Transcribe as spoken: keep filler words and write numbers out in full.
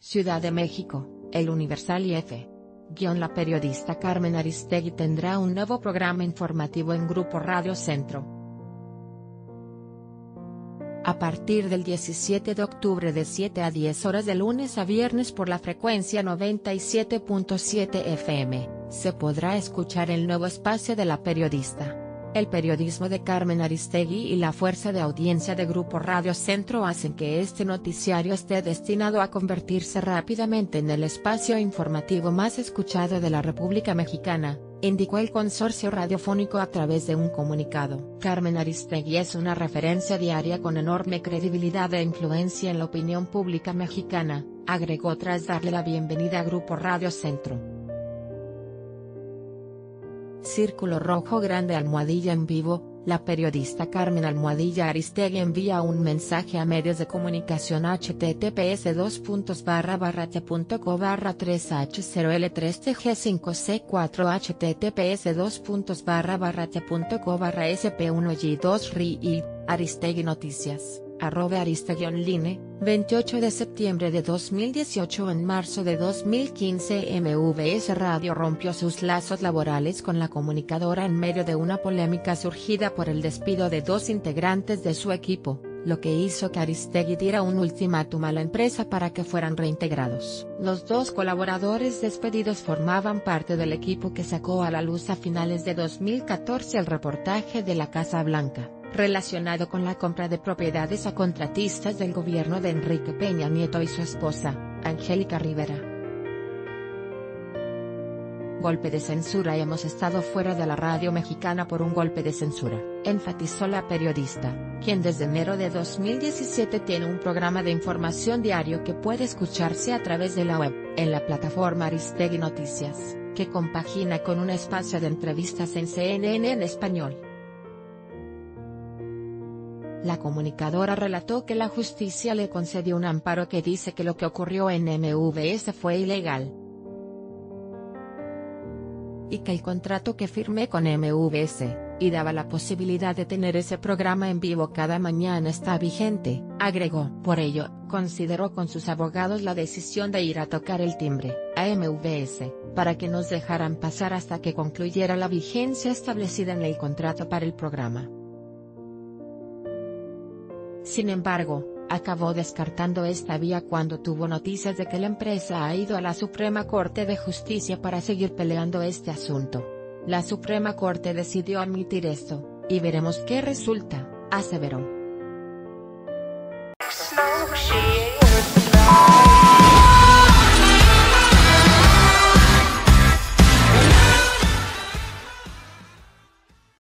Ciudad de México, El Universal y F. La periodista Carmen Aristegui tendrá un nuevo programa informativo en Grupo Radio Centro. A partir del diecisiete de octubre de siete a diez horas de lunes a viernes por la frecuencia noventa y siete punto siete F M, se podrá escuchar el nuevo espacio de la periodista. El periodismo de Carmen Aristegui y la fuerza de audiencia de Grupo Radio Centro hacen que este noticiario esté destinado a convertirse rápidamente en el espacio informativo más escuchado de la República Mexicana, indicó el consorcio radiofónico a través de un comunicado. Carmen Aristegui es una referencia diaria con enorme credibilidad e influencia en la opinión pública mexicana, agregó tras darle la bienvenida a Grupo Radio Centro. Círculo rojo grande almohadilla en vivo, la periodista Carmen Almohadilla Aristegui envía un mensaje a medios de comunicación https dos puntos barra barra t punto co barra tres h cero l tres t g cinco c cuatro https dos puntos barra barra t punto co barra sp uno g dos ri y, Aristegui Noticias, arroba Aristegui online, veintiocho de septiembre de dos mil dieciocho. En marzo de dos mil quince M V S Radio rompió sus lazos laborales con la comunicadora en medio de una polémica surgida por el despido de dos integrantes de su equipo, lo que hizo que Aristegui diera un ultimátum a la empresa para que fueran reintegrados. Los dos colaboradores despedidos formaban parte del equipo que sacó a la luz a finales de dos mil catorce el reportaje de la Casa Blanca, relacionado con la compra de propiedades a contratistas del gobierno de Enrique Peña Nieto y su esposa, Angélica Rivera. Golpe de censura. Hemos estado fuera de la radio mexicana por un golpe de censura, enfatizó la periodista, quien desde enero de dos mil diecisiete tiene un programa de información diario que puede escucharse a través de la web, en la plataforma Aristegui Noticias, que compagina con un espacio de entrevistas en C N N en español. La comunicadora relató que la justicia le concedió un amparo que dice que lo que ocurrió en M V S fue ilegal, y que el contrato que firmé con M V S, y daba la posibilidad de tener ese programa en vivo cada mañana está vigente, agregó. Por ello, consideró con sus abogados la decisión de ir a tocar el timbre, a M V S, para que nos dejaran pasar hasta que concluyera la vigencia establecida en el contrato para el programa. Sin embargo, acabó descartando esta vía cuando tuvo noticias de que la empresa ha ido a la Suprema Corte de Justicia para seguir peleando este asunto. La Suprema Corte decidió admitir esto, y veremos qué resulta, aseveró.